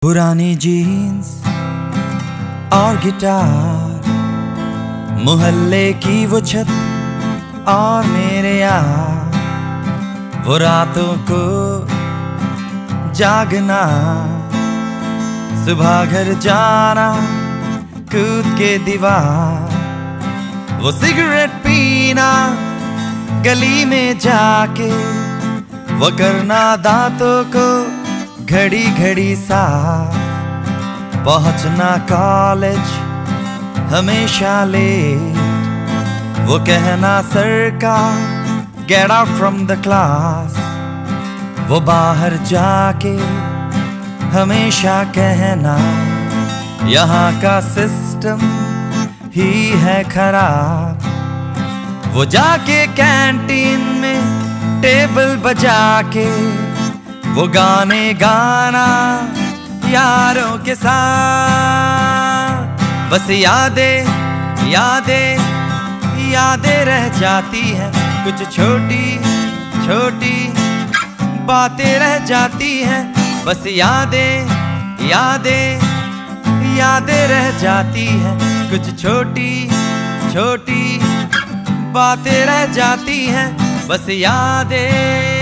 पुरानी जीन्स और गिटार, मोहल्ले की वो छत और मेरे यार, वो रातों को जागना, सुबह घर जाना कूद के दीवार, वो सिगरेट पीना गली में जाके, वो करना दांतों को घड़ी घड़ी साफ, पहुंचना कॉलेज हमेशा लेट, वो कहना सर का get out from the class, वो बाहर जाके हमेशा कहना यहाँ का सिस्टम ही है खराब, वो जाके कैंटीन में टेबल बजा के वो गाने गाना यारों के साथ, बस यादें यादें यादें रह जाती हैं, कुछ छोटी छोटी बातें रह जाती हैं, बस यादें यादें यादें रह जाती हैं, कुछ छोटी छोटी बातें रह जाती हैं, बस यादें।